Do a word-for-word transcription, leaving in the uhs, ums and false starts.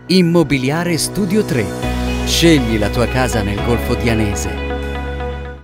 Immobiliare Studio tre. Scegli la tua casa nel Golfo di Anese.